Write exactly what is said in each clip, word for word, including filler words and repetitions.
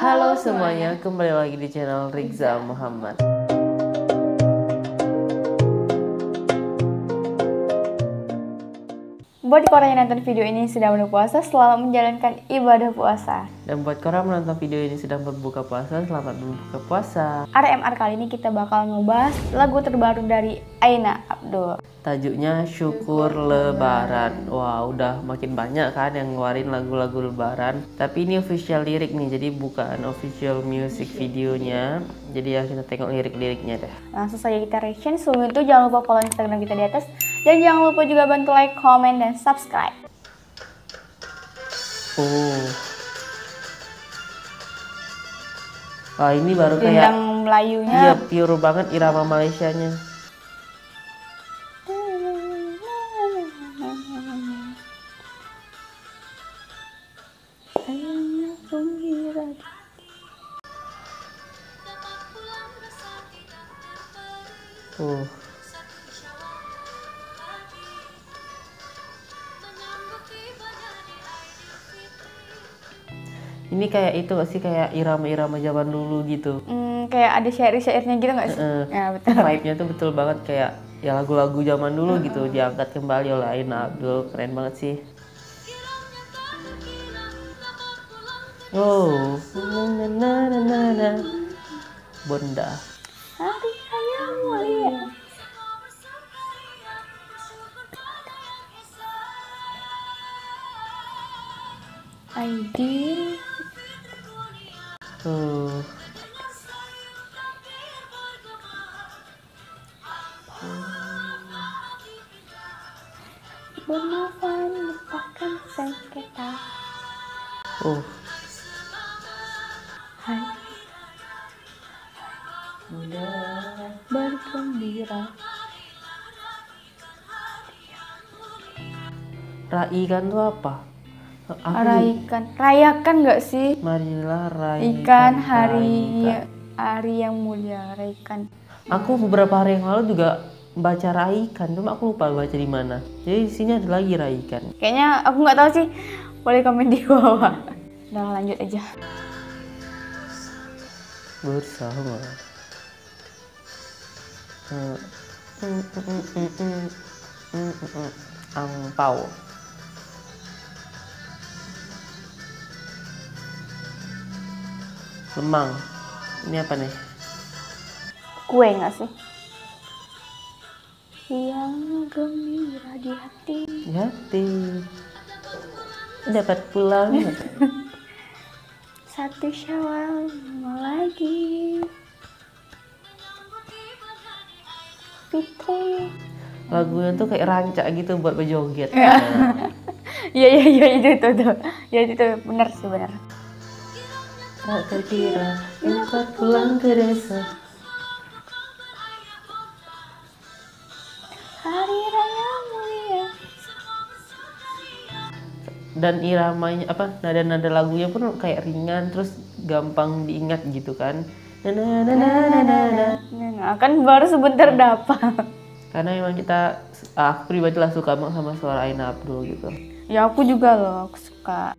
Halo semuanya, kembali lagi di channel Riza Muhammad. Buat korang yang nonton video ini sedang berpuasa, selamat menjalankan ibadah puasa. Dan buat korang menonton video ini sedang berbuka puasa, selamat berbuka puasa. R M R kali ini kita bakal ngebahas lagu terbaru dari Aina Abdul. Tajuknya Syukur Lebaran. Wah, udah makin banyak kan yang ngeluarin lagu-lagu lebaran. Tapi ini official lirik nih, jadi bukan official music videonya. Jadi ya kita tengok lirik-liriknya deh. Langsung saja kita reaction. Sebelum itu jangan lupa follow Instagram kita di atas. Dan jangan lupa juga bantu like, comment, dan subscribe. Oh. Wah, ini baru kayak Dendang Melayunya. Iya, pure banget irama Malaysianya. Uh. Ini kayak itu gak sih, kayak irama-irama zaman dulu gitu. Hmm, kayak ada syair-syairnya gitu gak sih? Uh, ya betul. Vibe-nya tuh betul banget kayak ya lagu-lagu zaman dulu uh. gitu, diangkat kembali oleh Aina Abdul. Keren banget sih. Oh, na na na na na. Bonda. Hari raya mulia. Aidil. Uh. Bermaafan lupakan sengketa. Oh. Hai. Muda bergembira. Raikan tuh apa? Aku raikan, rayakan nggak sih? Marilah raikan Ikan hari raikan. hari yang mulia, raikan. Aku beberapa hari yang lalu juga baca raikan, cuma aku lupa baca di mana. Jadi di sini ada lagi raikan. Kayaknya aku nggak tahu sih. Boleh komen di bawah. Udah lanjut aja. Bersama. Angpau. Lemang. Ini apa nih? Kue nggak sih? Yang gembira di hati. Di hati. Dapat pulang. Satu Syawal mau lagi. Fitri. Lagunya tuh kayak rancak gitu buat berjoget. Iya iya iya itu itu tuh. Ya itu benar sih benar. Tak terkira dapat pulang ke desa. Hari raya mulia. Dan iramanya apa, nada-nada lagunya pun kayak ringan, terus gampang diingat gitu kan. Na na na na na na na. Nah, kan baru sebentar dapat. Karena memang kita, aku pribadi lah suka banget sama suara Aina Abdul gitu. Ya aku juga loh, aku suka.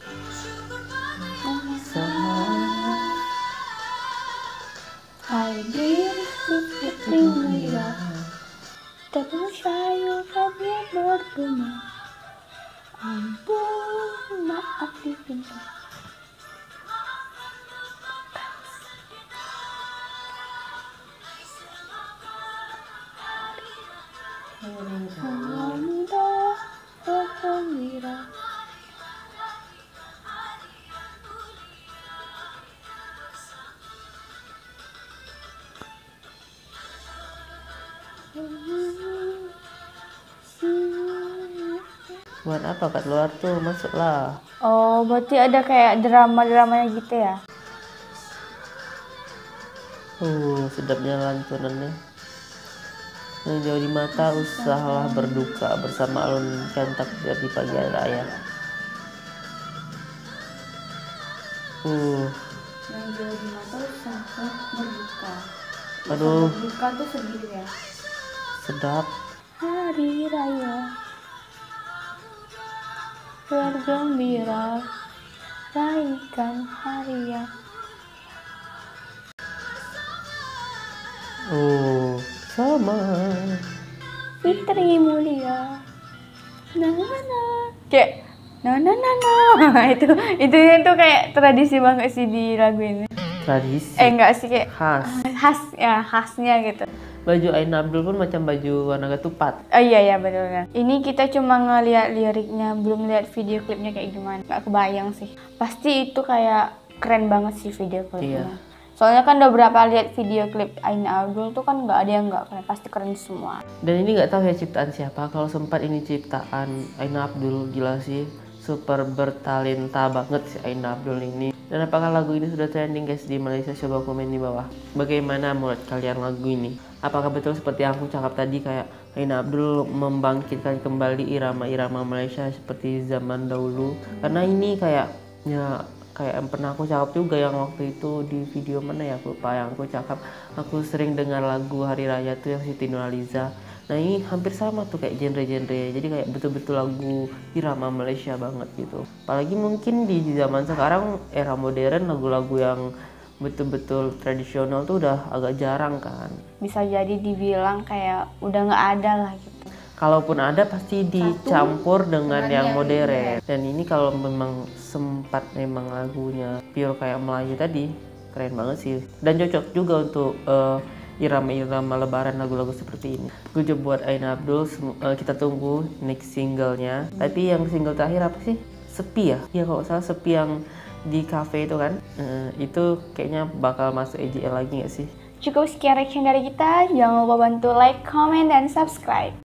Hadir Fitri Mira, tepung sayur kami bergema. Ampun maaf dipinta. Alhamdulillah bergembira. Buat apa kat luar tuh, masuklah. Oh, berarti ada kayak drama-dramanya gitu ya? Uh, sedapnya lantunannya. Yang jauh di mata, usahalah berduka bersama alun cantak di pagi hari raya. Uh. Yang jauh di mata, usahalah berduka. Aduh. Berduka tuh sedih ya? Sedap. Hari raya. bergembira, raikan hari yang Oh, sama. Fitri Mulia. Nah, nah, nah. Kayak nah nah nah nah. itu itu itu kayak tradisi banget sih di lagu ini. Tradisi. Eh enggak sih, kayak Khas. khas ya, khasnya gitu. Baju Aina Abdul pun macam baju warna ketupat. Oh iya ya, betul. Ini kita cuma ngeliat liriknya, belum lihat video klipnya kayak gimana. Nggak kebayang sih. Pasti itu kayak keren banget sih video klipnya. Iya. Soalnya kan udah berapa lihat video klip Aina Abdul tuh kan nggak ada yang nggak keren, pasti keren semua. Dan ini nggak tahu ya ciptaan siapa. Kalau sempat ini ciptaan Aina Abdul, gila sih. Super bertalenta banget si Aina Abdul ini. Dan apakah lagu ini sudah trending guys di Malaysia? Coba komen di bawah. Bagaimana menurut kalian lagu ini? Apakah betul seperti yang aku cakap tadi, kayak Aina Abdul membangkitkan kembali irama-irama Malaysia seperti zaman dahulu? Karena ini kayak ya kayak yang pernah aku cakap juga yang waktu itu di video mana ya, aku lupa yang aku cakap. Aku sering dengar lagu Hari Raya tuh yang Siti Nurhaliza. Nah ini hampir sama tuh kayak genre-genre, jadi kayak betul-betul lagu irama Malaysia banget gitu. Apalagi mungkin di zaman sekarang era modern, lagu-lagu yang betul-betul tradisional tuh udah agak jarang kan. Bisa jadi dibilang kayak udah nggak ada lah gitu. Kalaupun ada pasti dicampur Satu, dengan yang modern. Dan ini kalau memang sempat memang lagunya pure kayak Melayu tadi, keren banget sih. Dan cocok juga untuk uh, irama-irama lebaran, lagu-lagu seperti ini. Gue coba buat Aina Abdul, uh, kita tunggu next singlenya. Hmm. Tapi yang single terakhir apa sih? Sepi ya? Iya kalau salah, Sepi yang di cafe itu kan. Uh, itu kayaknya bakal masuk E J L lagi gak sih? Cukup sekian reaction dari kita. Jangan lupa bantu like, comment, dan subscribe.